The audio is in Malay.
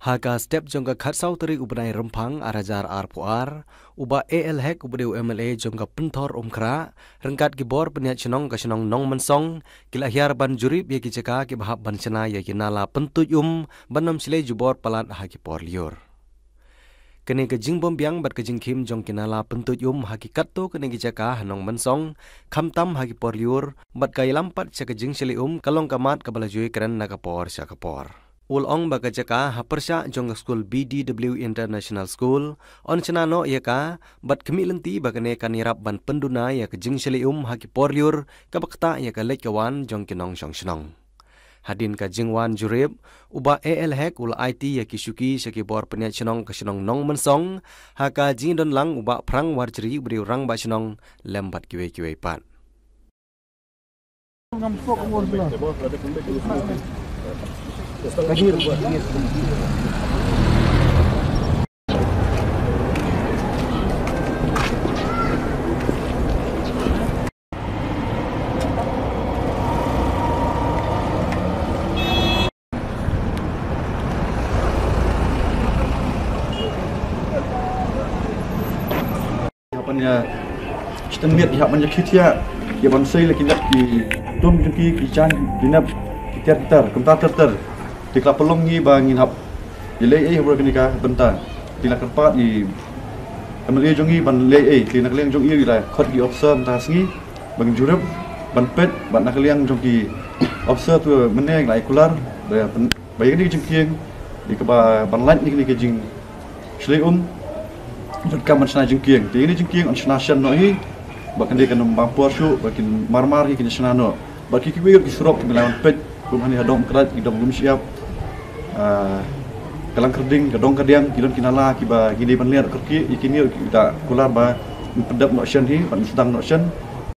Haka step jongga khatsau teri ubnai rempang arajar arpuar uba AL hek ubdeu MLA jongga pentor umkra rengkat gibor peniat chenong ka chenong nong mensong kilahiar ban jurip ye kiceka ki bahap ban cena ye kinala pentut banam sile jubor palat haki por liur kene ke jing bombyang bat ke jing kim jong kinala pentut hakikat to kene kiceka hanong mensong khamtam haki por liur bat kai lampat ceka jing sile kalong kamat kabalajui keren nakapor syakapor Ulong baga jaka hapersya jong school BDW International School on cenano yaka bat kemilenti bagane kanirap ban penduna ya ke jing shelium haki porliur kabakta ya ke lekawan jong kinong shong shnong hadin ka jingwan jurib uba AL hek ul IT ya kisuki seki bor penya chenong ke shnong nong mensong haka jing don lang uba prang warjri bri rang ba shnong lembat kiwe pat Hapanya sistem miat hapanya kitia ya bansai lagi nak di tum jengki kican dinap kitar komputer di kelapelong ni bangin hap dilei berkenika bentar di nak kerpat di amli jongi ban lei di nak liang jongi lah khot di observe tas ni bang jurep ban pet ban nak liang jongi observe tu meneng lai kular bayi ni jengkieng di keba ban light ni ke jing shleum jengka man sana jengkieng di ni jengkieng on nasion no hi bakan dia kan mampur su bakin marmar hi kini senano baki kiwir ki surop melawan pet kumani hadong kerat idom belum siap kalang kerding kadong kadiang kilon kinala kiba gini ban liar kerki ikini kita kular ba pedap no shen hi ban sedang no shen